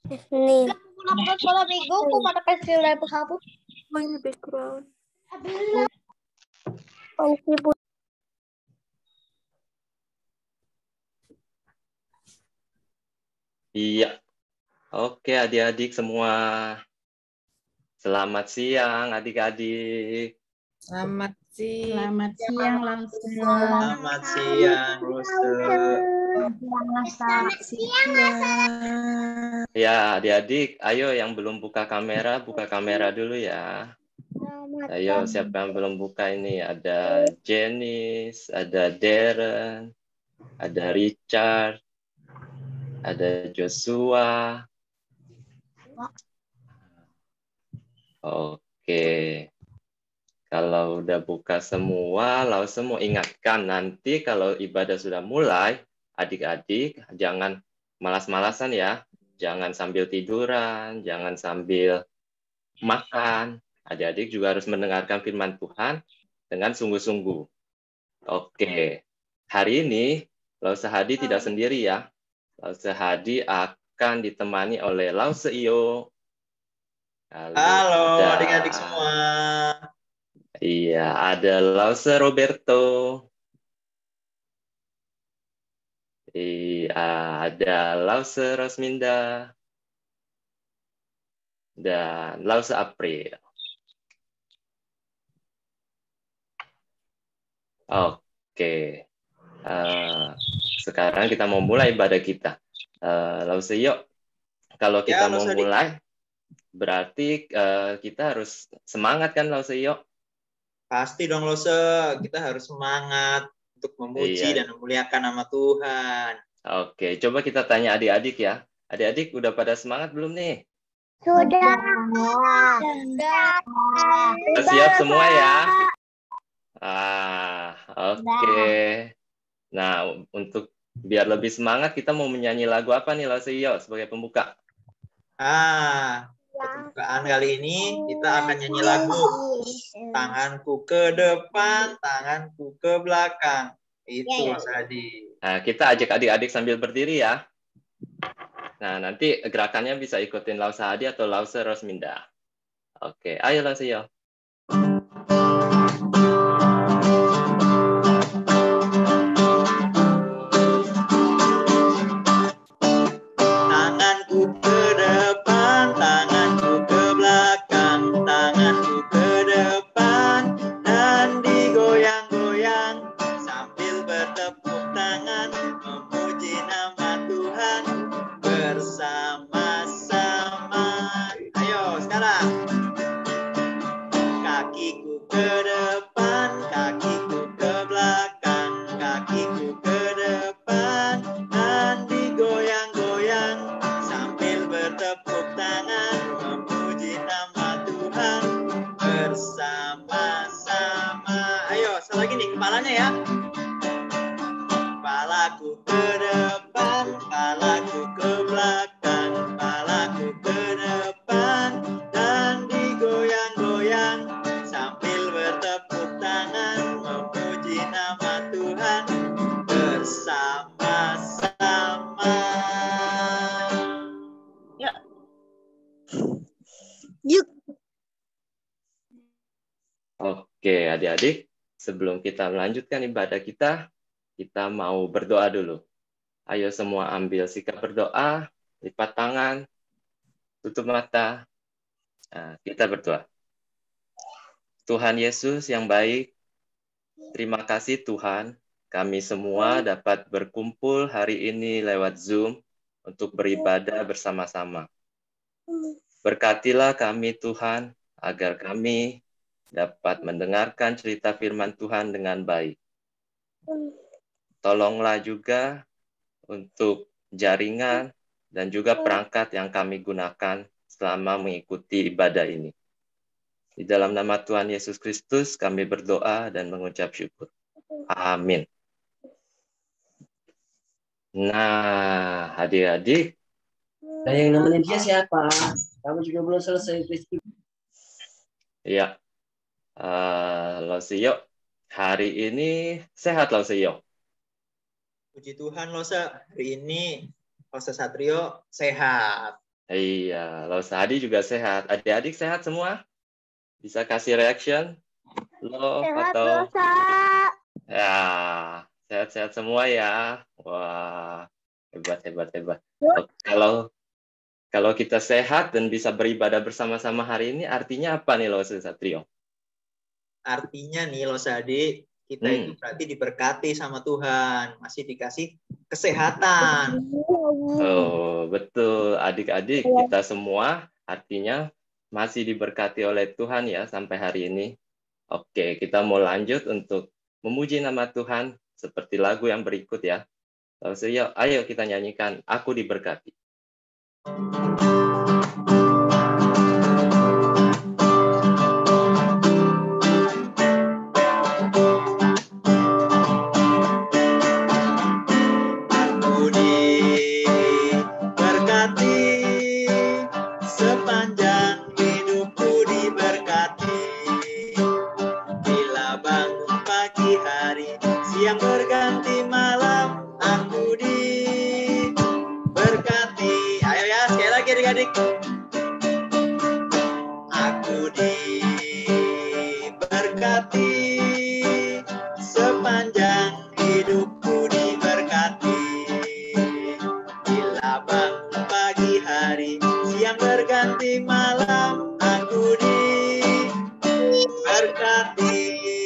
Nih. Upload bola minggu aku pada pensil dari penghapus. Main background. Iya. Oke, adik-adik semua. Selamat siang, adik-adik. Selamat siang. Selamat siang, Lause. Selamat siang, Lause. Selamat siang. Ya, adik-adik, ayo yang belum buka kamera dulu ya. Ayo, siapa yang belum buka ini? Ada Janice, ada Darren, ada Richard, ada Joshua. Oke. Kalau udah buka semua, Lause mau ingatkan nanti kalau ibadah sudah mulai, adik-adik jangan malas-malasan ya. Jangan sambil tiduran, jangan sambil makan. Adik-adik juga harus mendengarkan firman Tuhan dengan sungguh-sungguh. Oke. Hari ini Lause Hadi tidak sendiri ya. Lause Hadi akan ditemani oleh Lause Iyo. Halo adik-adik semua. Iya, ada Lause Roberto. Iya, ada Lause Rosminda. Dan Lause April. Oke. Sekarang kita mau mulai ibadah kita. Lause, yuk. Kalau kita mau mulai, berarti kita harus semangat kan, Lause, yuk? Pasti dong, Lause. Kita harus semangat untuk memuji dan memuliakan nama Tuhan. Oke, coba kita tanya adik-adik ya. Adik-adik udah pada semangat belum nih? Sudah. Siap semua ya? Oke. Nah, untuk biar lebih semangat, kita mau menyanyi lagu apa nih, Lause Iyo, sebagai pembuka? Pembukaan kali ini kita akan nyanyi lagu Tanganku ke depan, tanganku ke belakang. Itu, Mas Adi. Nah, kita ajak adik-adik sambil berdiri ya. Nah, nanti gerakannya bisa ikutin Lause Hadi atau Lause Rosminda. Oke, ayo Lause Iyo. Tanganku ke depan, tanganku ke belakang, tanganku ke depan, dan digoyang-goyang sambil bertepuk tangan, memuji nama Tuhan bersama-sama. Ayo sekarang. Kakiku ke depan, kakiku ke belakang, kakiku ke depan, dan digoyang-goyang sambil bertepuk tangan, memuji nama Tuhan bersama-sama. Ayo, sekali lagi nih kepalanya ya. Kepalaku ke depan, kepalaku ke belakang, kepalaku ke depan, dan digoyang-goyang sambil bertepuk tangan, memuji nama Tuhan bersama-sama. Yuk. Oke, adik-adik, sebelum kita melanjutkan ibadah kita mau berdoa dulu. Ayo semua ambil sikap berdoa, lipat tangan, tutup mata. Nah, kita berdoa. Tuhan Yesus yang baik, terima kasih Tuhan, kami semua dapat berkumpul hari ini lewat Zoom untuk beribadah bersama-sama. Berkatilah kami Tuhan, agar kami dapat mendengarkan cerita firman Tuhan dengan baik. Tolonglah juga untuk jaringan dan juga perangkat yang kami gunakan selama mengikuti ibadah ini. Di dalam nama Tuhan Yesus Kristus kami berdoa dan mengucap syukur. Amin. Nah, adik-adik. Nah, yang namanya dia siapa? Kamu juga belum selesai, Kristi. Iya. Lause Iyo, hari ini sehat Lause Iyo? Puji Tuhan, Lause. Hari ini Lause Satrio sehat. Iya, Lo Sehadi juga sehat. Adik-adik sehat semua? Bisa kasih reaction? Lo Sehat, atau Rosa. ya, sehat-sehat semua ya. Wah, hebat, hebat, hebat. Oh, kalau kita sehat dan bisa beribadah bersama-sama hari ini, artinya apa nih Lo Satrio? Artinya nih Lo Sehadi, kita itu berarti diberkati sama Tuhan, masih dikasih kesehatan. Oh, betul. Adik-adik, kita semua artinya masih diberkati oleh Tuhan ya sampai hari ini. Oke, kita mau lanjut untuk memuji nama Tuhan seperti lagu yang berikut ya. Lalu ayo kita nyanyikan Aku Diberkati. Yang berganti malam, aku diberkati. Ayo ya, sekali lagi adik-adik. Aku diberkati, sepanjang hidupku diberkati. Bila bangun pagi hari, siang berganti malam, aku diberkati.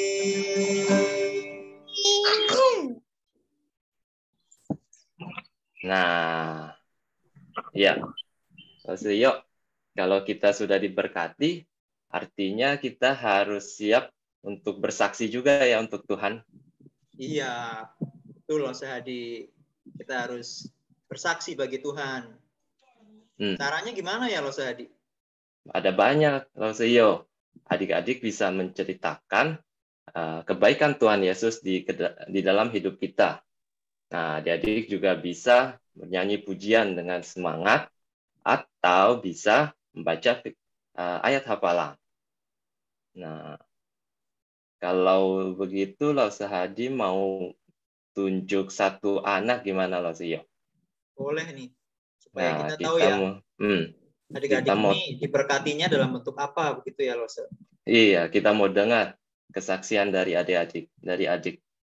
Nah, ya, yuk, kalau kita sudah diberkati, artinya kita harus siap untuk bersaksi juga ya untuk Tuhan. Iya, betul Lo Sehadi. Kita harus bersaksi bagi Tuhan. Caranya gimana ya Lo Sehadi? Ada banyak, Lo Seyo. Adik-adik bisa menceritakan kebaikan Tuhan Yesus di dalam hidup kita. Nah, adik-adik juga bisa bernyanyi pujian dengan semangat atau bisa membaca ayat hafalan. Nah, kalau begitu Lo Sehadi mau tunjuk satu anak gimana Lo Seyo? Boleh nih, supaya kita tahu kita ya. Adik-adik ini diberkatinya dalam bentuk apa begitu ya Lo Se? Iya, kita mau dengar kesaksian dari adik-adik, dari adik.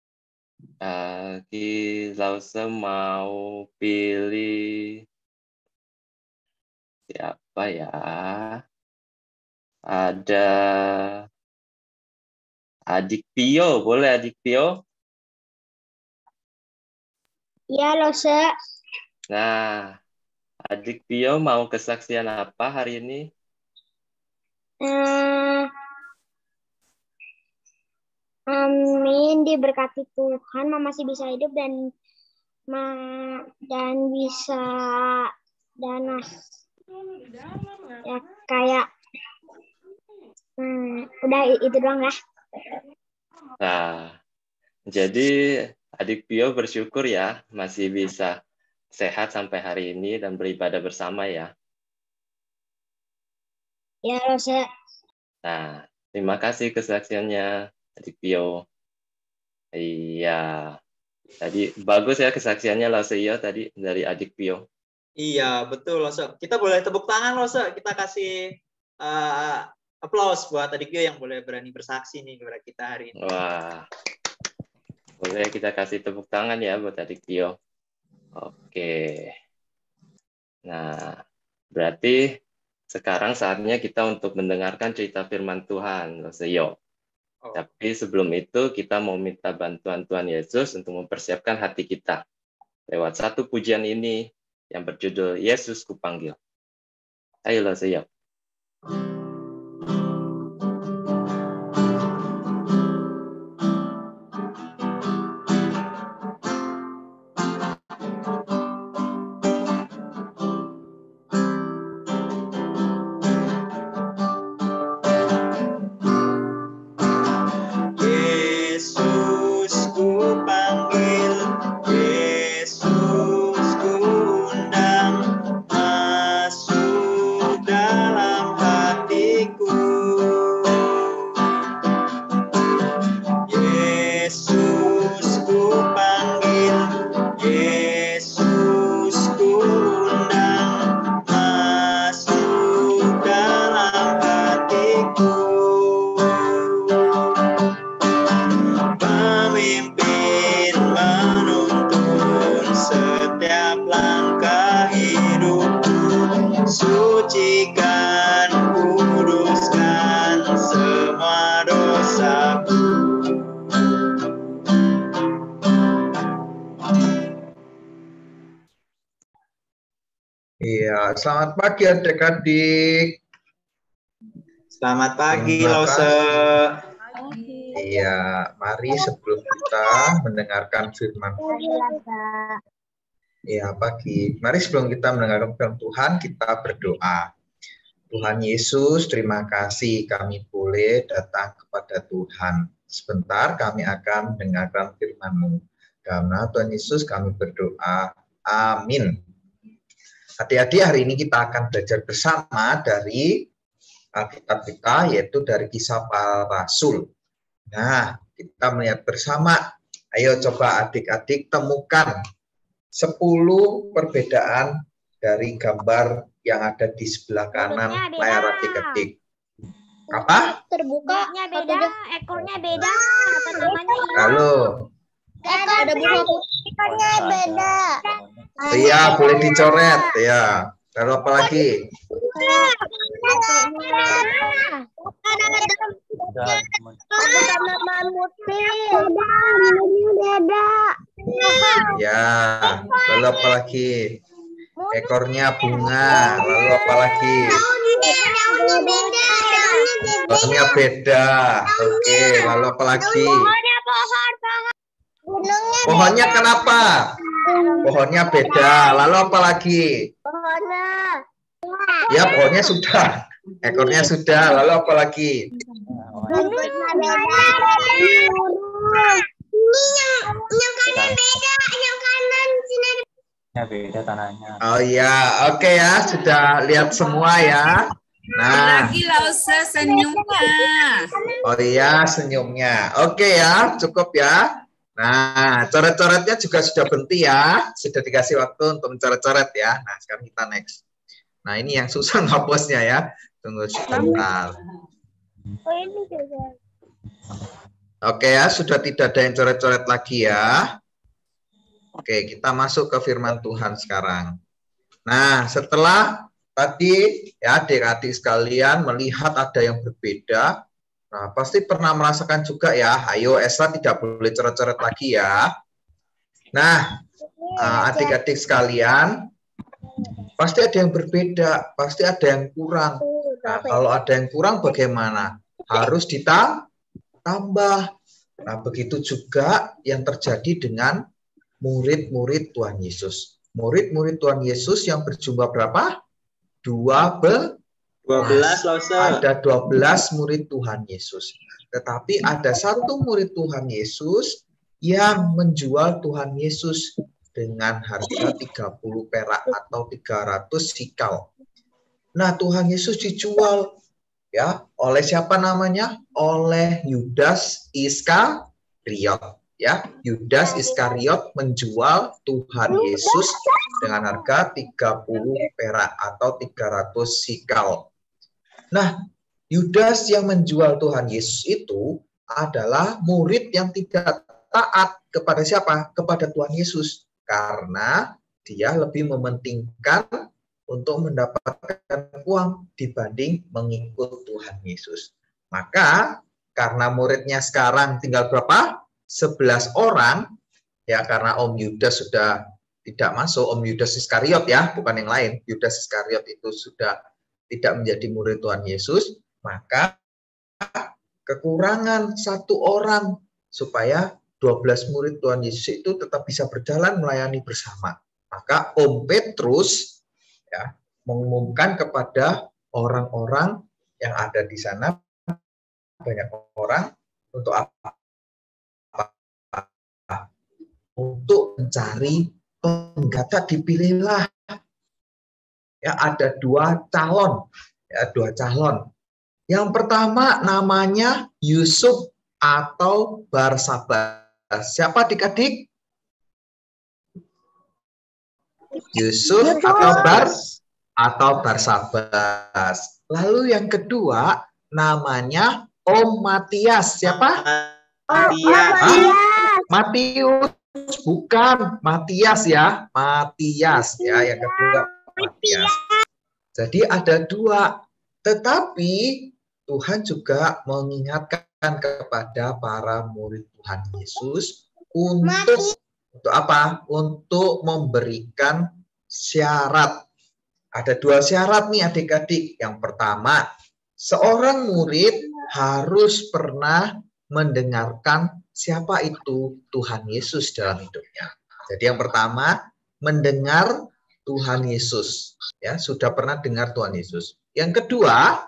Lause mau pilih siapa ya? Ada Adik Pio, boleh Adik Pio? Iya, Lose. Nah, Adik Pio mau kesaksian apa hari ini? Amin, diberkati Tuhan, Mama masih bisa hidup dan bisa ya kayak udah itu doang ya. Nah, jadi Adik Pio bersyukur ya masih bisa sehat sampai hari ini dan beribadah bersama ya. Ya, Lose. Nah, terima kasih kesaksiannya Adik Pio. Iya. Tadi bagus ya kesaksiannya Lose tadi dari Adik Pio. Iya, betul Lose. Kita boleh tepuk tangan Lose. Kita kasih applause buat Adik Pio yang boleh berani bersaksi nih kepada kita hari ini. Wah. Boleh kita kasih tepuk tangan ya buat Adik Pio. Oke. Nah, berarti sekarang saatnya kita untuk mendengarkan cerita firman Tuhan, Loseyo. Tapi sebelum itu kita mau minta bantuan Tuhan Yesus untuk mempersiapkan hati kita lewat satu pujian ini yang berjudul Yesus Kupanggil. Ayo Loseyo. Masuk dalam hati sucikan, kuduskan semua dosaku. Iya, selamat pagi adik-adik. Selamat pagi, Terima Lause. Iya, mari sebelum kita mendengarkan firman ya pagi. Mari sebelum kita mendengarkan firman Tuhan, kita berdoa. Tuhan Yesus, terima kasih kami boleh datang kepada Tuhan. Sebentar kami akan mendengarkan firman-Mu. Karena Tuhan Yesus kami berdoa. Amin. Adik-adik, hari ini kita akan belajar bersama dari Alkitab kita, yaitu dari Kisah Para Rasul. Nah, kita melihat bersama. Ayo coba adik-adik temukan 10 perbedaan dari gambar yang ada di sebelah kanan layar adik-adik. Apa? Terbuka beda, ekornya beda, apa namanya? Halo. Ada bunga putih, ekornya beda. Iya, boleh dicoret ya. Lalu apa lagi? Ya, lalu apa lagi? Ekornya bunga. Lalu apa lagi? Daunnya beda. Oke, lalu apa lagi? Pohonnya kenapa? Pohonnya beda. Lalu apa lagi? Ya, pohonnya sudah. Ekornya sudah. Lalu apa lagi? Beda tanahnya. Oh iya, oke ya, sudah lihat semua ya. Nah, Lagi Lause senyumnya. oh iya, senyumnya. Oke ya, cukup ya. Nah, coret-coretnya juga sudah berhenti ya. Sudah dikasih waktu untuk mencoret-coret ya. Nah, sekarang kita next. Nah, ini yang susah hapusnya ya. Tunggu sebentar. Oke ya, sudah tidak ada yang coret-coret lagi ya. Oke, kita masuk ke firman Tuhan sekarang. Nah, setelah tadi ya adik-adik sekalian melihat ada yang berbeda, nah pasti pernah merasakan juga ya. Ayo, Esra tidak boleh coret-coret lagi ya. Nah, adik-adik sekalian, pasti ada yang berbeda, pasti ada yang kurang. Nah, kalau ada yang kurang bagaimana? Harus ditambah. Nah, begitu juga yang terjadi dengan murid-murid Tuhan Yesus. Murid-murid Tuhan Yesus yang berjumlah berapa? 12, Lause. ada 12 murid Tuhan Yesus. Tetapi ada satu murid Tuhan Yesus yang menjual Tuhan Yesus dengan harga 30 perak atau 300 sikal. Nah, Tuhan Yesus dijual ya oleh siapa namanya? Oleh Yudas Iskariot. Ya, Yudas Iskariot menjual Tuhan Yesus dengan harga 30 perak atau 300 sikal. Nah, Yudas yang menjual Tuhan Yesus itu adalah murid yang tidak taat kepada siapa? Kepada Tuhan Yesus. Karena dia lebih mementingkan untuk mendapatkan uang dibanding mengikut Tuhan Yesus. Maka karena muridnya sekarang tinggal berapa? 11 orang, ya karena Om Yudas sudah tidak masuk, Om Yudas Iskariot ya, bukan yang lain. Yudas Iskariot itu sudah tidak menjadi murid Tuhan Yesus, maka kekurangan satu orang supaya 12 murid Tuhan Yesus itu tetap bisa berjalan melayani bersama. Maka Om Petrus ya mengumumkan kepada orang-orang yang ada di sana, banyak orang, untuk apa? Untuk mencari penggata, dipilihlah ya ada dua calon. Yang pertama namanya Yusuf atau Barsabas. Siapa adik-adik? Yusuf atau Barsabas. Lalu yang kedua namanya Om Matias. Siapa? Matius. Bukan, Matias ya. Matias ya, yang kedua Matias. Jadi ada dua. Tetapi Tuhan juga mengingatkan kepada para murid Tuhan Yesus untuk apa? Untuk memberikan syarat. Ada dua syarat nih adik-adik. Yang pertama, seorang murid harus pernah mendengarkan siapa itu Tuhan Yesus dalam hidupnya. Jadi yang pertama, mendengar Tuhan Yesus. Ya, sudah pernah dengar Tuhan Yesus. Yang kedua,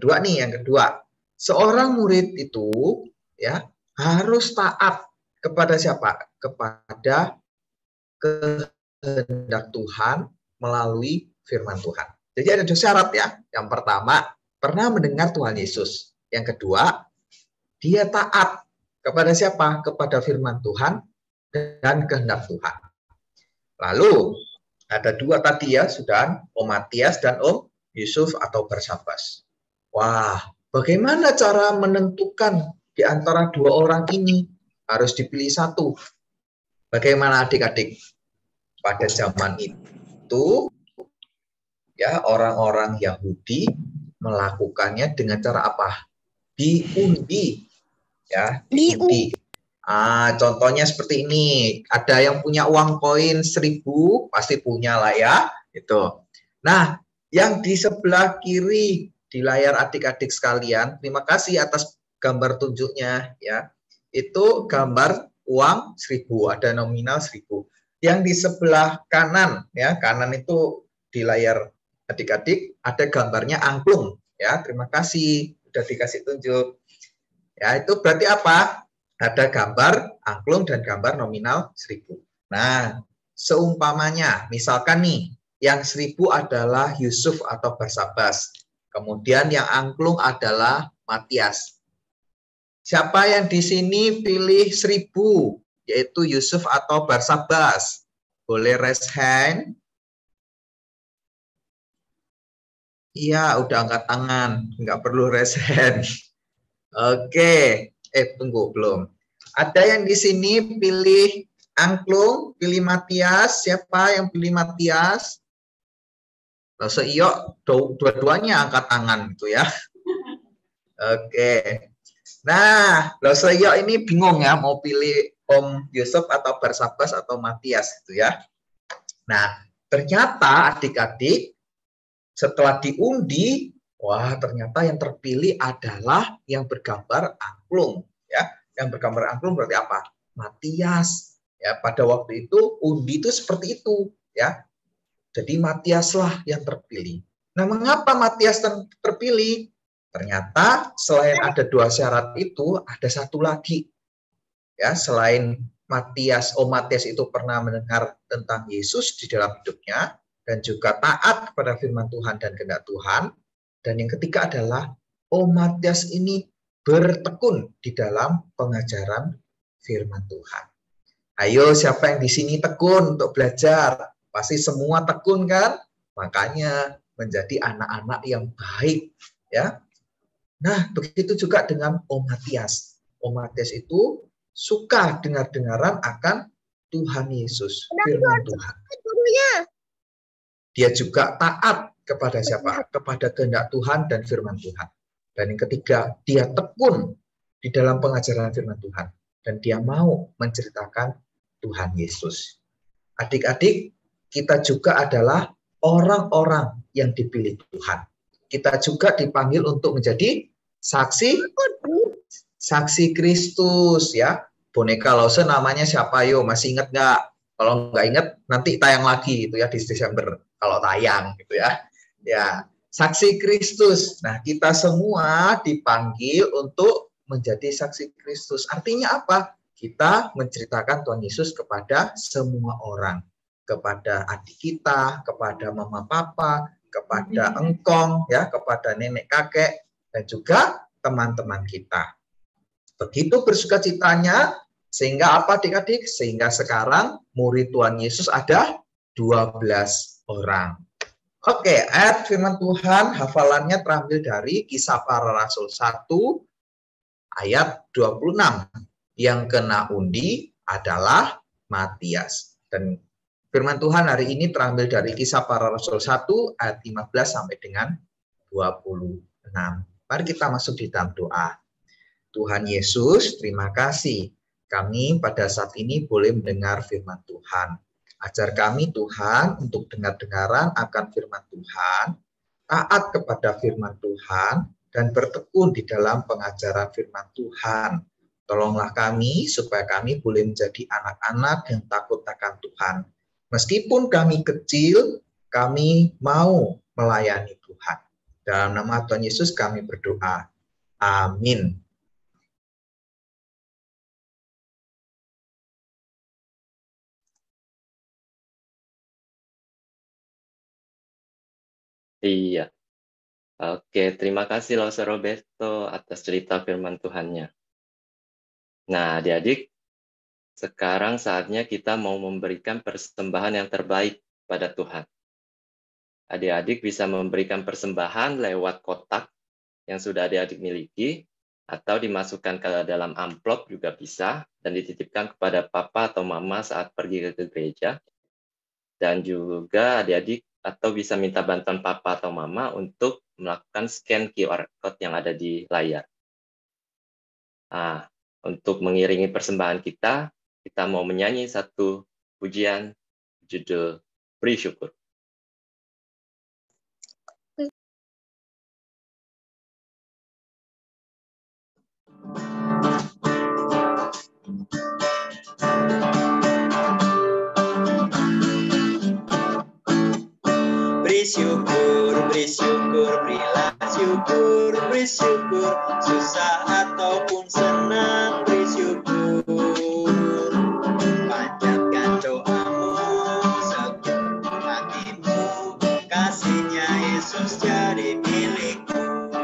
seorang murid itu ya harus taat kepada siapa? Kepada kehendak Tuhan melalui firman Tuhan. Jadi ada dua syarat ya. Yang pertama, pernah mendengar Tuhan Yesus. Yang kedua, dia taat kepada siapa? Kepada firman Tuhan dan kehendak Tuhan. Lalu ada dua tadi ya, sudah Om Matias dan Om Yusuf atau Barsabas. Wah, bagaimana cara menentukan di antara dua orang ini? Harus dipilih satu. Bagaimana adik-adik? Pada zaman itu, ya orang-orang Yahudi melakukannya dengan cara apa? Diundi, ya, diundi. Contohnya seperti ini. Ada yang punya uang koin 1000, pasti punya lah ya. Itu. Nah, yang di sebelah kiri di layar adik-adik sekalian, terima kasih atas gambar tunjuknya ya. Itu gambar uang 1000, ada nominal 1000. Yang di sebelah kanan ya, kanan itu di layar adik-adik ada gambarnya angklung ya. Terima kasih sudah dikasih tunjuk. Ya, itu berarti apa? Ada gambar angklung dan gambar nominal 1000. Nah, seumpamanya misalkan nih yang 1000 adalah Yusuf atau Barsabas. Kemudian yang angklung adalah Matias. Siapa yang di sini pilih 1000, yaitu Yusuf atau Barsabas? Boleh raise hand? Iya, udah angkat tangan. Nggak perlu raise hand. Oke. Tunggu, belum. Ada yang di sini pilih angklung, pilih Matias. Siapa yang pilih Matias? Langsung iyo, dua-duanya angkat tangan gitu ya. Oke. Nah, langsung iyo ini bingung ya mau pilih Om Yusuf atau Barsabas atau Matias gitu ya. Nah, ternyata adik-adik setelah diundi, wah ternyata yang terpilih adalah yang bergambar angklung ya. Yang bergambar angklung berarti apa? Matias. Ya, pada waktu itu undi itu seperti itu ya. Jadi Matiaslah yang terpilih. Nah, mengapa Matias terpilih? Ternyata selain ada dua syarat itu, ada satu lagi. Ya, selain Matias, Om Matias itu pernah mendengar tentang Yesus di dalam hidupnya dan juga taat kepada firman Tuhan dan kehendak Tuhan. Dan yang ketiga adalah Om Matias ini bertekun di dalam pengajaran firman Tuhan. Ayo, siapa yang di sini tekun untuk belajar? Pasti semua tekun kan? Makanya menjadi anak-anak yang baik, ya. Nah, begitu juga dengan Om Matias. Om Matias itu suka dengar-dengaran akan Tuhan Yesus, firman Tuhan. Dia juga taat kepada siapa? Kepada kehendak Tuhan dan firman Tuhan. Dan yang ketiga, dia tekun di dalam pengajaran firman Tuhan. Dan dia mau menceritakan Tuhan Yesus. Adik-adik, kita juga adalah orang-orang yang dipilih Tuhan. Kita juga dipanggil untuk menjadi saksi Kristus ya. Boneka Lause namanya siapa yo? Masih ingat nggak? Kalau nggak ingat nanti tayang lagi itu ya di Desember kalau tayang gitu ya. Ya, saksi Kristus. Nah, kita semua dipanggil untuk menjadi saksi Kristus. Artinya apa? Kita menceritakan Tuhan Yesus kepada semua orang. Kepada adik kita, kepada mama papa, kepada engkong, ya, kepada nenek kakek, dan juga teman-teman kita. Begitu bersukacitanya, sehingga apa adik-adik? Sehingga sekarang murid Tuhan Yesus ada 12 orang. Oke, ayat firman Tuhan hafalannya terambil dari Kisah Para Rasul 1 ayat 26. Yang kena undi adalah Matias. Dan Firman Tuhan hari ini terambil dari Kisah Para Rasul 1 ayat 15 sampai dengan 26. Mari kita masuk di dalam doa. Tuhan Yesus, terima kasih. Kami pada saat ini boleh mendengar firman Tuhan. Ajar kami Tuhan untuk dengar-dengaran akan firman Tuhan, taat kepada firman Tuhan, dan bertekun di dalam pengajaran firman Tuhan. Tolonglah kami supaya kami boleh menjadi anak-anak yang takut akan Tuhan. Meskipun kami kecil, kami mau melayani Tuhan. Dalam nama Tuhan Yesus kami berdoa. Amin. Iya. Oke, terima kasih Lause Roberto atas cerita firman Tuhannya. Nah, adik-adik, sekarang saatnya kita mau memberikan persembahan yang terbaik pada Tuhan. Adik-adik bisa memberikan persembahan lewat kotak yang sudah adik-adik miliki, atau dimasukkan ke dalam amplop juga bisa, dan dititipkan kepada papa atau mama saat pergi ke gereja. Dan juga adik-adik atau bisa minta bantuan papa atau mama untuk melakukan scan QR code yang ada di layar. Nah, untuk mengiringi persembahan kita mau menyanyi satu pujian judul Beri Syukur. Beri syukur, berilah syukur, beri syukur, susah ataupun senang, beri syukur. Panjatkan doamu, segenap hatimu, kasihnya Yesus jadi milikmu.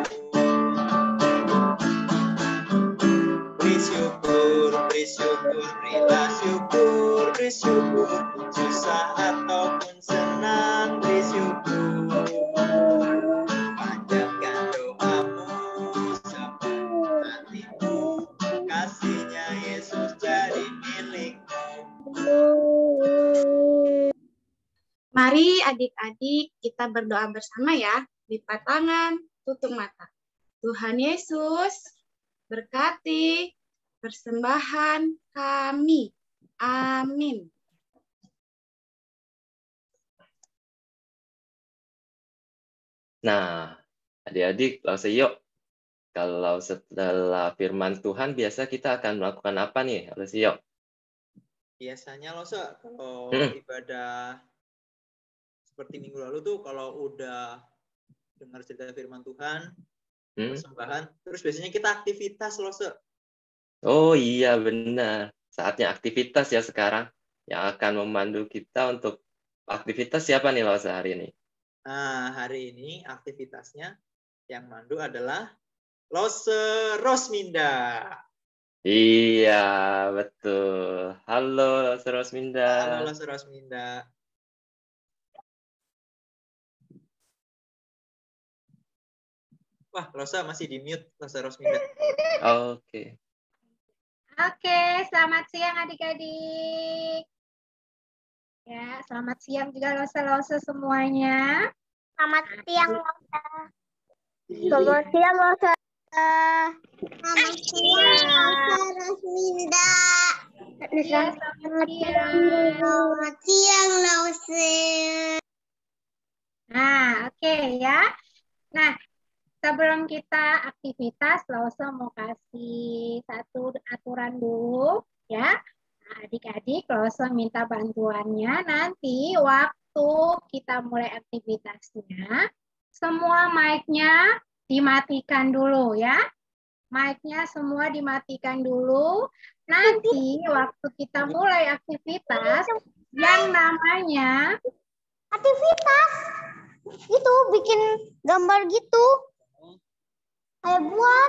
Beri syukur, berilah syukur, beri syukur, susah ataupun senang, beri syukur. Panjatkan doamu, segenap hatimu, kasihnya Yesus jadi milikmu. Mari adik-adik kita berdoa bersama ya. Lipat tangan, tutup mata. Tuhan Yesus, berkati persembahan kami. Amin. Nah, adik-adik, langsung yuk. Kalau setelah firman Tuhan, biasa kita akan melakukan apa nih? Langsung yuk. Biasanya loh, kalau ibadah seperti minggu lalu tuh, kalau udah dengar cerita firman Tuhan, persembahan, terus biasanya kita aktivitas loh, Oh iya, benar. Saatnya aktivitas ya sekarang. Yang akan memandu kita untuk aktivitas siapa nih Lause hari ini? Nah, hari ini aktivitasnya yang mandu adalah Lause Rosminda. Iya, betul. Halo Lause Rosminda. Halo Lause Rosminda. Wah, Lause masih di mute, Lause Rosminda. Oke. Oke, selamat siang adik-adik. Ya, selamat siang juga Lause-Lause semuanya. Selamat siang Lause. Selamat siang Lause. Selamat siang Lause Rosminda. Iya, selamat siang. Selamat siang Lause. Nah, oke ya. Nah, sebelum kita aktivitas, Lause mau kasih satu aturan dulu ya. Nah, adik-adik, Lause minta bantuannya. Nanti waktu kita mulai aktivitasnya, semua mic-nya dimatikan dulu ya. Mic-nya semua dimatikan dulu. Nanti waktu kita mulai aktivitas, yang namanya aktivitas itu bikin gambar gitu. Ayo buat.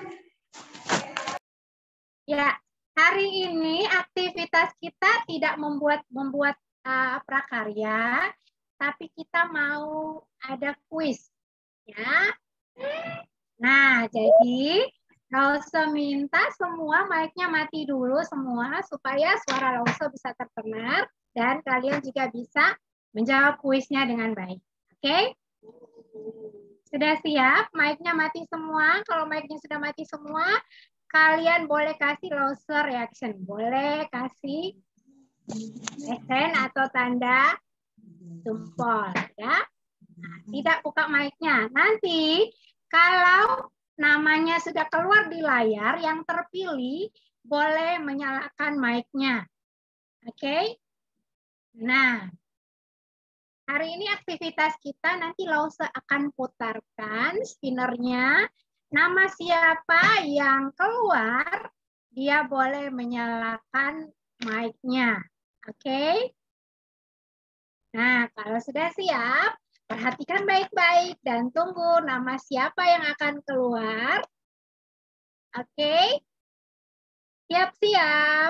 Ya, hari ini aktivitas kita tidak membuat prakarya, tapi kita mau ada kuis, ya. Nah, jadi Lause minta semua mic-nya mati dulu semua supaya suara Lause bisa terdengar dan kalian juga bisa menjawab kuisnya dengan baik. Oke? Sudah siap? Mic-nya mati semua. Kalau mic-nya sudah mati semua, kalian boleh kasih Lause reaction. Boleh kasih hand atau tanda jempol, ya. Nah, tidak buka mic-nya. Nanti kalau namanya sudah keluar di layar, yang terpilih boleh menyalakan mic-nya. Oke? Nah, hari ini aktivitas kita nanti Lause akan putarkan spinnernya. Nama siapa yang keluar, dia boleh menyalakan mic-nya. Oke? Nah, kalau sudah siap, perhatikan baik-baik dan tunggu nama siapa yang akan keluar. Oke? Siap-siap.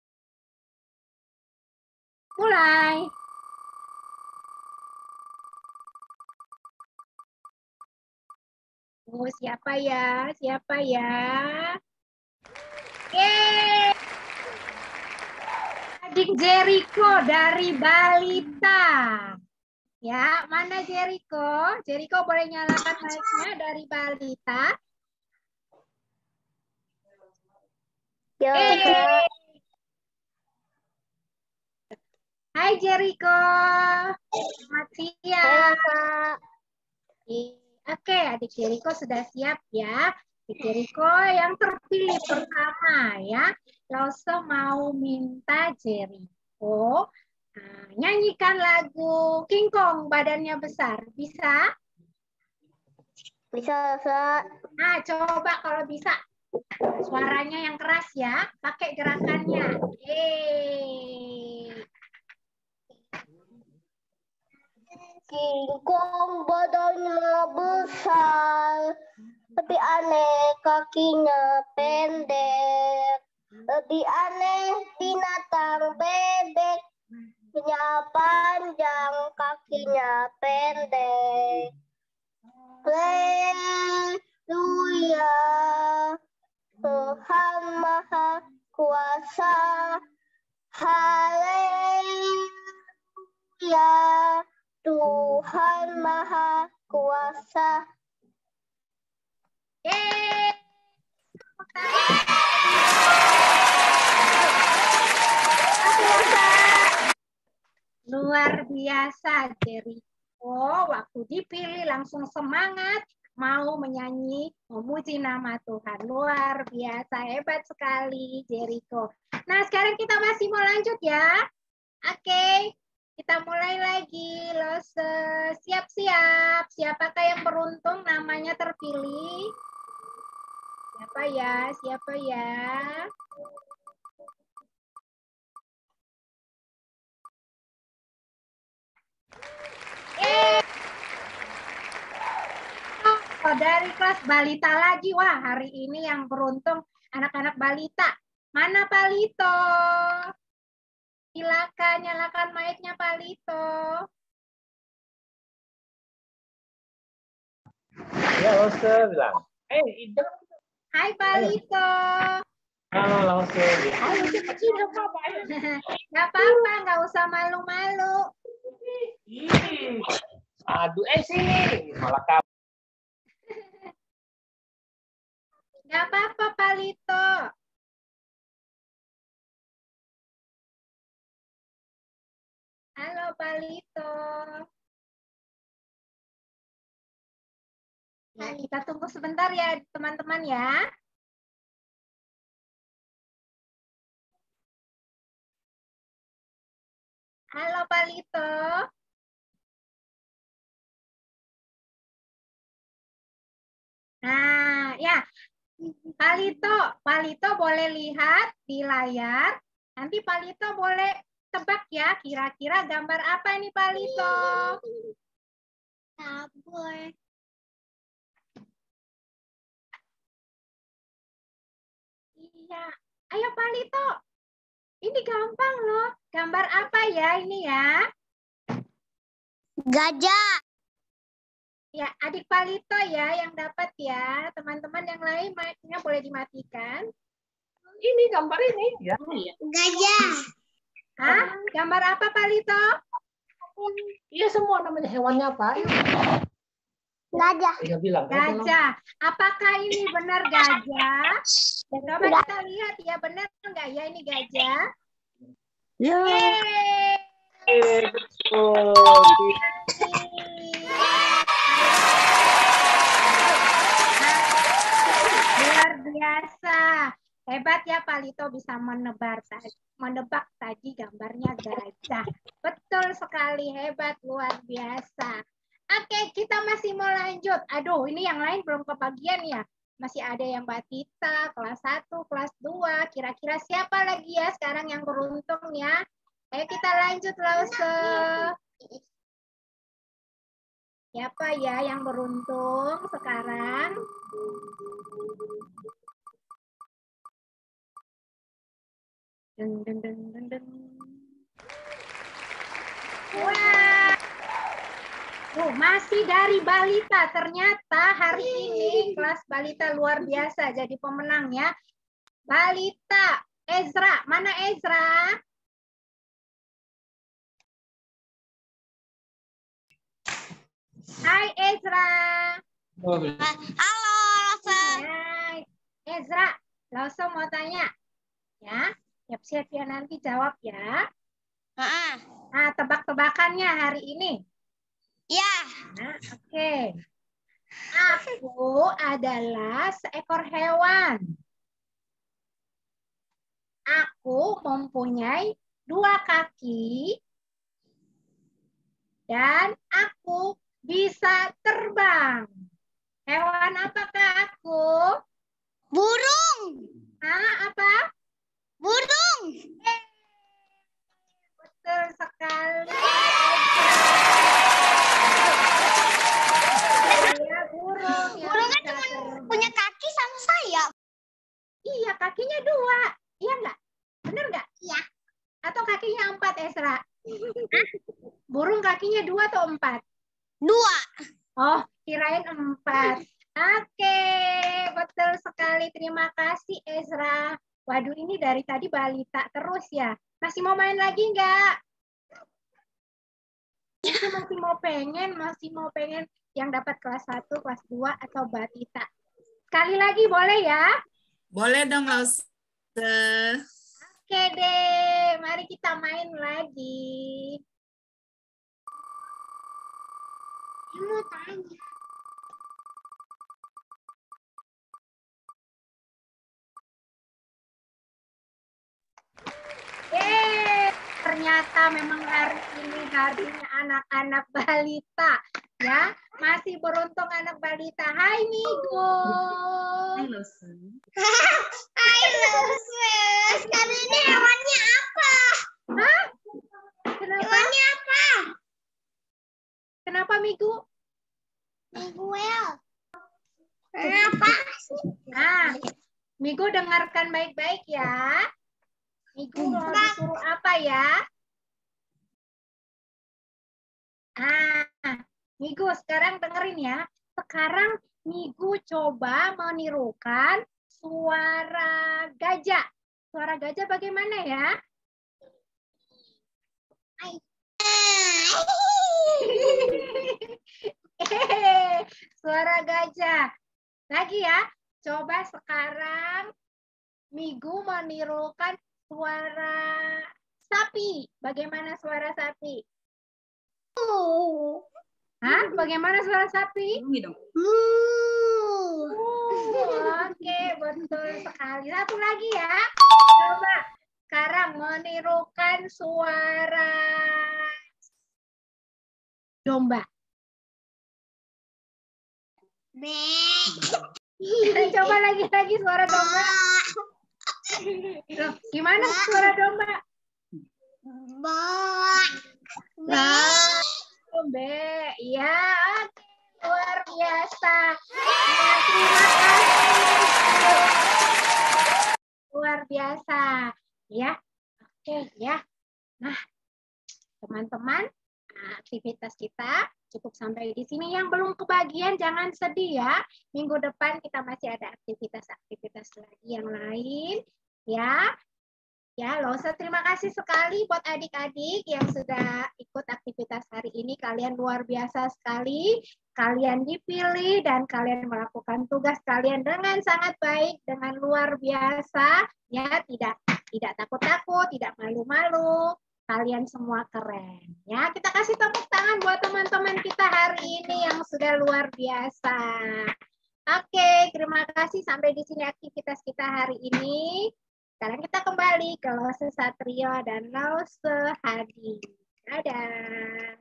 Mulai. Oh, siapa ya? Siapa ya? Yeay! Adik Jericho dari Balita. Ya, mana Jericho? Jericho boleh nyalakan mic-nya dari Balita. Yeay! Hai Jericho. Selamat siang. Oke, adik Jericho sudah siap ya. Adik Jericho yang terpilih pertama ya. Lause mau minta Jericho nyanyikan lagu King Kong badannya besar. Bisa? Bisa. Nah, coba kalau bisa. Suaranya yang keras ya. Pakai gerakannya. Yeay. King Kong badannya besar, lebih aneh kakinya pendek, lebih aneh binatang bebek, punya panjang kakinya pendek. Haleluya, Tuhan Maha Kuasa. Haleluya, Tuhan Maha Kuasa. Yeay. Luar biasa, Jericho. Waktu dipilih langsung semangat, mau menyanyi, memuji nama Tuhan. Luar biasa, hebat sekali, Jericho. Nah, sekarang kita masih mau lanjut ya. Oke. Kita mulai lagi, Lause. Siap-siap. Siapakah yang beruntung namanya terpilih? Siapa ya? Siapa ya? Oh, dari kelas balita lagi. Wah, hari ini yang beruntung anak-anak balita. Mana Palito? Silakan nyalakan mic-nya Palito. Ya, Lause bilang. Hai Palito. Halo, Lause. Halo, kecil apa-apa. Nggak apa-apa, nggak usah malu-malu. Aduh, sini. Malah kamu. Nggak apa-apa, Palito. Halo, Palito. Nah, kita tunggu sebentar ya, teman-teman ya. Halo, Palito. Nah, ya. Palito boleh lihat di layar. Nanti Palito boleh tebak ya, kira-kira gambar apa nih Palito? Tabur. Iya. Ayo Palito. Ini gampang loh. Gambar apa ya ini ya? Gajah. Ya, adik Palito ya yang dapat ya. Teman-teman yang lain mic-nya boleh dimatikan. Ini gambar ini. Ya. Gajah. Hah? Gambar apa, Pak Lito? Iya semua namanya hewannya apa? Gajah. Dia bilang. Gajah. Apakah ini benar gajah? Coba kita lihat ya, benar enggak ya ini gajah? Ya. Yeay. Betul. Luar biasa. Hebat ya Pak Lito bisa menebak tadi gambarnya gajah. Betul sekali, hebat, luar biasa. Oke, kita masih mau lanjut. Aduh, ini yang lain belum kebagian ya. Masih ada yang Batita, kelas 1, kelas 2. Kira-kira siapa lagi ya sekarang yang beruntung ya? Ayo kita lanjut, Lause. Siapa ya yang beruntung sekarang? Deng, deng, deng, deng, deng. Wah. Masih dari balita. Ternyata hari ini kelas balita luar biasa jadi pemenang ya. Balita Ezra. Mana Ezra? Hai Ezra. Halo, Rosa. Hai Ezra. Rosa mau tanya. Ya, siap-siap ya nanti jawab ya. Nah, tebak-tebakannya hari ini. Ya. Nah, oke. Aku adalah seekor hewan. Aku mempunyai 2 kaki dan aku bisa terbang. Hewan apakah aku? Burung. Apa? Burung. Betul sekali. Ya, burung. Burung kan cuma punya kaki sama sayap. Iya, kakinya 2. Iya nggak? Bener nggak? Iya. Atau kakinya 4, Esra? Burung kakinya 2 atau 4? 2. Oh, kirain 4. Oke, betul sekali. Terima kasih, Ezra. Waduh, ini dari tadi balita terus ya. Masih mau main lagi nggak? Masih mau pengen yang dapat kelas 1, kelas 2, atau balita. Sekali lagi boleh ya? Boleh dong, Lause. Oke deh, mari kita main lagi. Mau tanya. Ternyata memang hari ini harinya anak-anak balita. Ya, masih beruntung anak balita. Hai Migo. Hai Lause. Sekarang ini hewannya apa? Hah? Kenapa? Hewannya apa? Kenapa Migo? Miguel. Apa? Nah, Migo dengarkan baik-baik ya. Migo mau disuruh apa ya? Migo sekarang dengerin ya. Sekarang Migo coba menirukan suara gajah. Suara gajah bagaimana ya? Suara gajah. Lagi ya. Coba sekarang Migo menirukan suara sapi. Bagaimana suara sapi? Hah? Bagaimana suara sapi? Oke, betul sekali. Satu lagi ya. Coba sekarang menirukan suara domba. Coba lagi suara domba. Gimana suara domba? Domba. Ya, oke. Luar biasa. Ya, terima kasih. Luar biasa. Ya, oke ya. Nah, teman-teman, aktivitas kita cukup sampai di sini. Yang belum kebagian jangan sedih ya. Minggu depan kita masih ada aktivitas-aktivitas lagi yang lain. Ya, Ya, Lose, terima kasih sekali buat adik-adik yang sudah ikut aktivitas hari ini. Kalian luar biasa sekali. Kalian dipilih dan kalian melakukan tugas kalian dengan sangat baik, dengan luar biasa. Ya, tidak takut-takut, tidak malu-malu. Kalian semua keren. Ya, kita kasih tepuk tangan buat teman-teman kita hari ini yang sudah luar biasa. Oke, terima kasih. Sampai di sini aktivitas kita hari ini. Sekarang kita kembali ke Lose Satrio dan Lose Hadi. Dadah.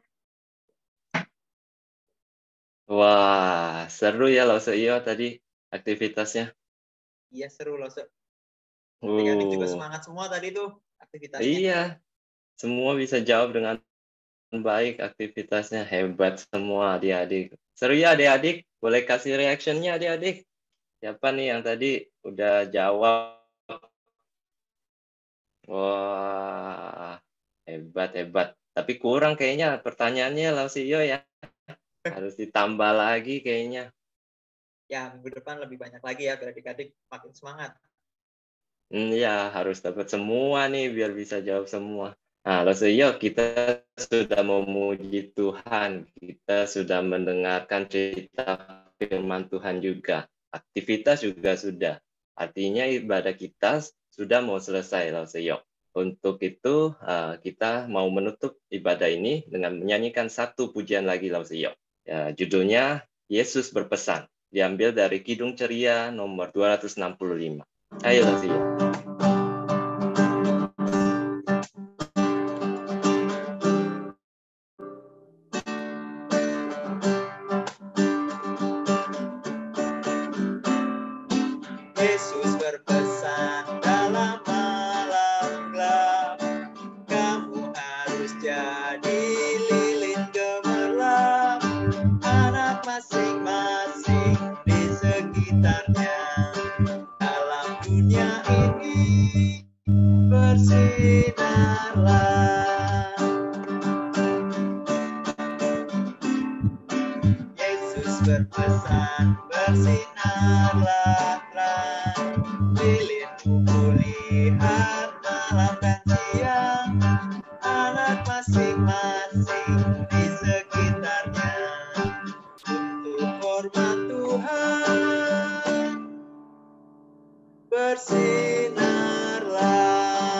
Wah, seru ya Lause Iyo tadi aktivitasnya. Iya, seru Lose. Adik-adik juga semangat semua tadi tuh aktivitasnya. Iya, semua bisa jawab dengan baik aktivitasnya. Hebat semua adik-adik. Seru ya adik-adik? Boleh kasih reaction-nya adik-adik? Siapa nih yang tadi udah jawab? Wah, hebat. Tapi kurang kayaknya pertanyaannya Lause Iyo ya. Harus ditambah lagi kayaknya. Ya, minggu depan lebih banyak lagi ya biar adik-adik makin semangat. Ya, harus dapat semua nih biar bisa jawab semua. Nah, Lause Iyo, kita sudah memuji Tuhan. Kita sudah mendengarkan cerita firman Tuhan juga. Aktivitas juga sudah. Artinya ibadah kita sudah mau selesai, Lause Iyo. Untuk itu, kita mau menutup ibadah ini dengan menyanyikan satu pujian lagi, Lause Iyo. Ya, judulnya Yesus Berpesan. Diambil dari Kidung Ceria nomor 265. Ayo, Lause Iyo. Yesus berpesan dalam malam gelap, kamu harus jadi lilin gemerlap, anak masing-masing di sekitarnya. Dalam dunia ini bersinarlah. Yesus berpesan, bersinarlah terang, lilinmu lihat malam dan siang, anak masing-masing di sekitarnya. Untuk hormat Tuhan, bersinarlah.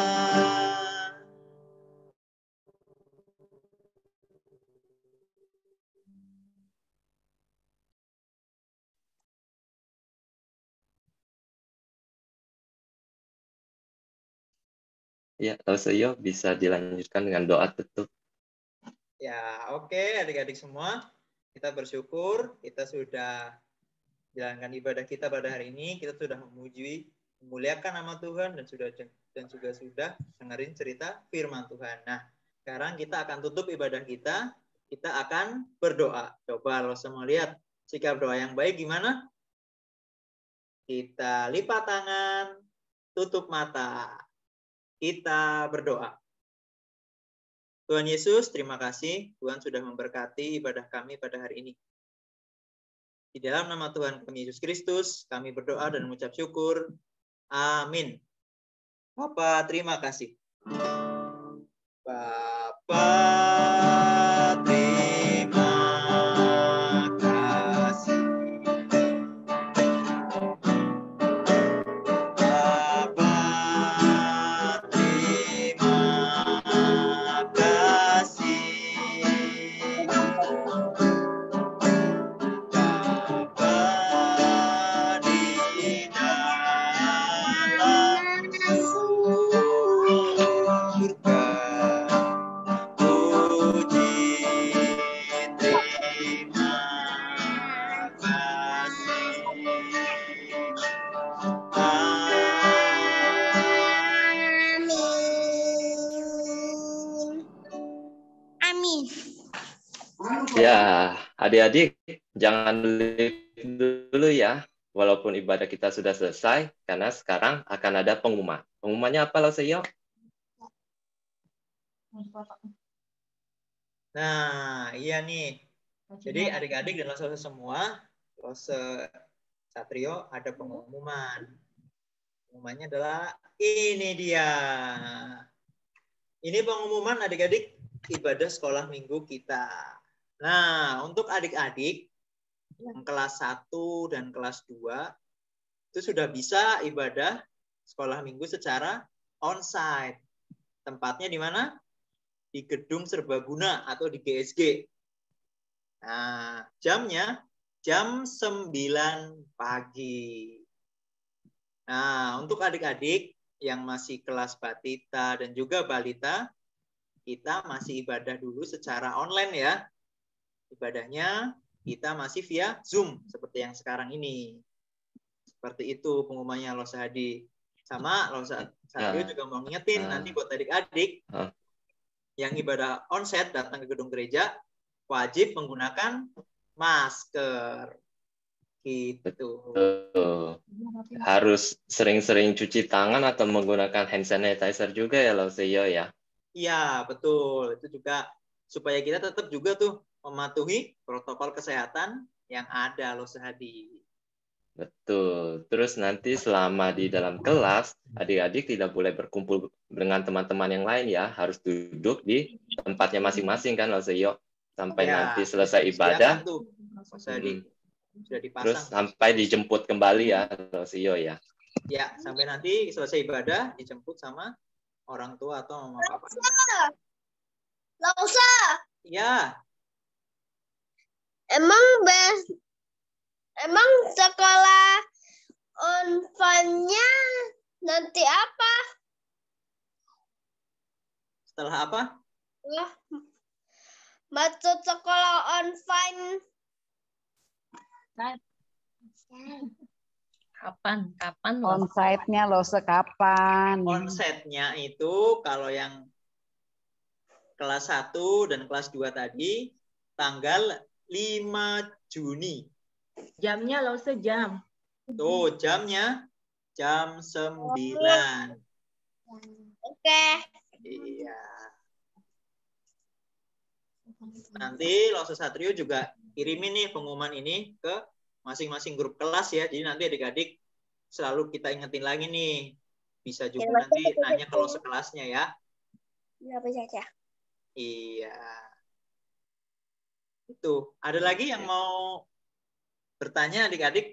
Ya, Lause Iyo bisa dilanjutkan dengan doa tutup. Ya, oke adik-adik semua. Kita bersyukur kita sudah jalankan ibadah kita pada hari ini. Kita sudah memuji, memuliakan nama Tuhan dan juga sudah dengerin cerita firman Tuhan. Nah, sekarang kita akan tutup ibadah kita. Kita akan berdoa. Coba lo semua lihat sikap doa yang baik gimana? Kita lipat tangan, tutup mata. Kita berdoa. Tuhan Yesus, terima kasih Tuhan sudah memberkati ibadah kami pada hari ini. Di dalam nama Tuhan kami Yesus Kristus, kami berdoa dan mengucap syukur. Amin. Bapa, terima kasih. Bapa, terima kasih. Bapa, terima kasih. Bapa di dalam surga, puji terima kasih. Amin. Ya, adik-adik, jangan leave dulu ya. Walaupun ibadah kita sudah selesai, karena sekarang akan ada pengumuman. Pengumumannya apa, Lause Iyo? Nah, iya nih. Jadi adik-adik dan Lose semua, Lose Satrio ada pengumuman. Pengumumannya adalah ini dia. Ini pengumuman adik-adik ibadah sekolah minggu kita. Nah, untuk adik-adik yang kelas 1 dan kelas 2 itu sudah bisa ibadah sekolah minggu secara onsite. Tempatnya di mana? Di Gedung Serbaguna atau di GSG. Nah, jamnya jam 9 pagi. Nah, untuk adik-adik yang masih kelas batita dan juga balita, kita masih ibadah dulu secara online ya. Ibadahnya kita masih via Zoom seperti yang sekarang ini. Seperti itu pengumumannya Loh Sehadi. Sama Loh Satrio juga mau ngingetin nanti buat adik-adik yang ibadah onsite datang ke gedung gereja wajib menggunakan masker. Gitu. Harus sering-sering cuci tangan atau menggunakan hand sanitizer juga ya Loh Seyo ya. Iya, betul. Itu juga supaya kita tetap juga tuh mematuhi protokol kesehatan yang ada Loh Sehadi. Betul. Terus nanti selama di dalam kelas, adik-adik tidak boleh berkumpul dengan teman-teman yang lain ya. Harus duduk di tempatnya masing-masing kan Loh Seyo. Sampai nanti selesai ibadah. Sudah dipasang. Terus sampai dijemput kembali ya Loh Seyo ya. Ya, sampai nanti selesai ibadah dijemput sama orang tua atau mama papa. Lausa. Ya. Emang sekolah online-nya nanti apa? Setelah apa? Masuk sekolah online. Kapan onsite-nya Loh sekapan? Onsite-nya itu kalau yang kelas 1 dan kelas 2 tadi tanggal 5 Juni. Jamnya Loh sejam. Tuh, jamnya jam 9. Oke. Iya. Nanti Loh Satrio juga kirimin nih pengumuman ini ke masing-masing grup kelas ya. Jadi nanti adik-adik selalu kita ingetin lagi nih. Bisa juga nanti nanya ke Loh sekelasnya ya. Iya. Itu. Ada lagi yang mau bertanya adik-adik?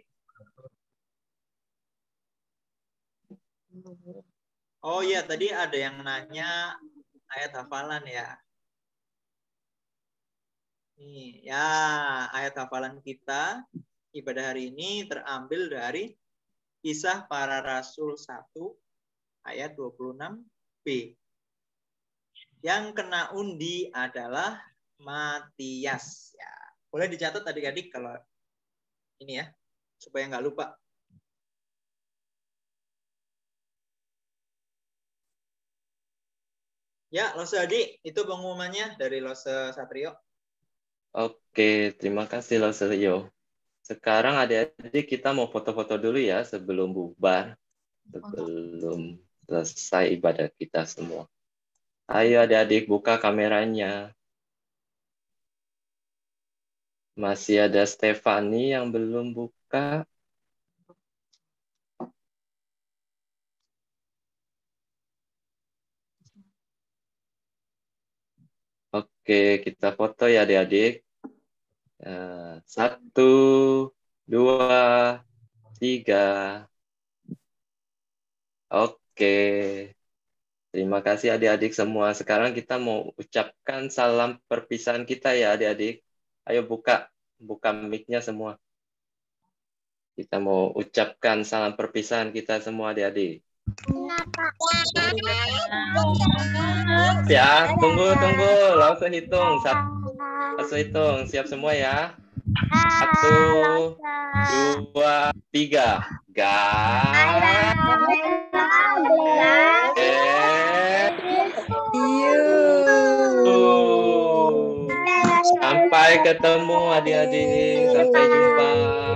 Oh iya, tadi ada yang nanya ayat hafalan ya. Nih, ya, ayat hafalan kita ibadah hari ini terambil dari Kisah Para Rasul 1 ayat 26b. Yang kena undi adalah Matias. Ya, boleh dicatat adik-adik kalau ini ya, supaya nggak lupa. Ya, Loh Sehadi, itu pengumumannya dari Loh Satrio. Oke, terima kasih Loh Seyo. Sekarang adik-adik kita mau foto-foto dulu ya sebelum bubar. Sebelum selesai ibadah kita semua. Ayo adik-adik buka kameranya. Masih ada Stefani yang belum buka. Oke, kita foto ya adik-adik. 1, 2, 3. Oke. Terima kasih adik-adik semua. Sekarang kita mau ucapkan salam perpisahan kita ya adik-adik. Ayo buka mic-nya semua. Kita mau ucapkan salam perpisahan kita semua adik-adik. Ya, tunggu. Langsung hitung. Langsung hitung. Siap semua ya. 1, 2, 3. Sampai ketemu adik-adik. Sampai jumpa.